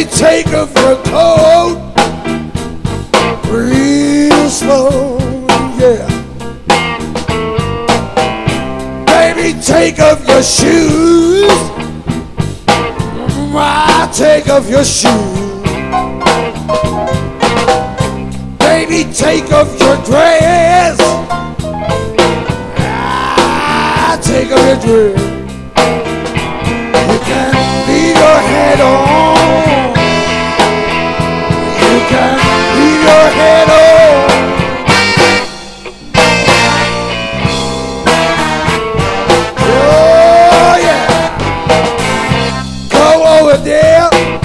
Baby, take off your coat real slow, yeah. Baby, take off your shoes. Take off your shoes. Baby, take off your dress. Take off your dress. You can leave your head on. You can leave your head on. Oh yeah. Go over there.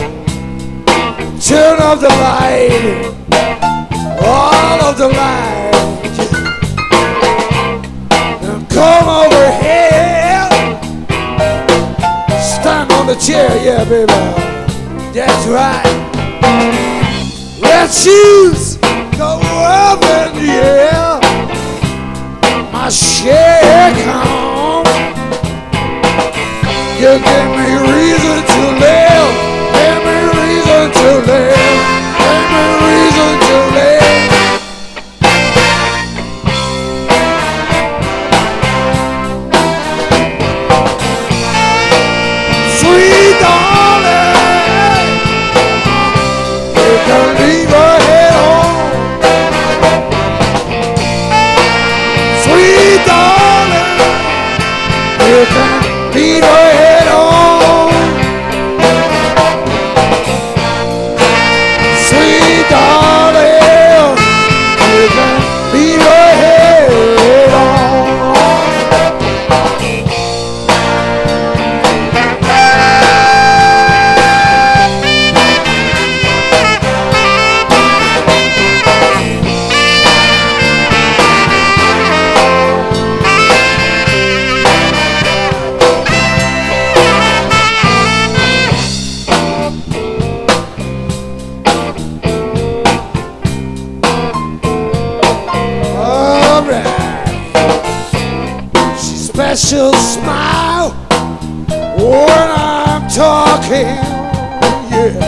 Turn off the light. All of the light. Now come over here. Stand on the chair, yeah, baby. That's right. Red shoes go up in the air. My share come. You give me reason to live. Give me reason to live. Give me reason to live. Sweet darling, you can leave your head on. Sweet darling, you can leave your head on. Sweet darling, you can leave your head on. Special smile when I'm talking, yeah.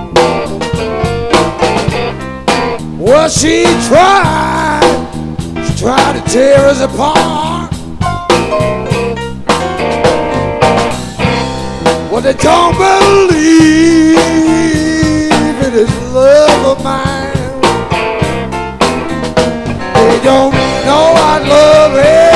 Well, she tried to tear us apart. Well, they don't believe it is love of mine. They don't know I love it.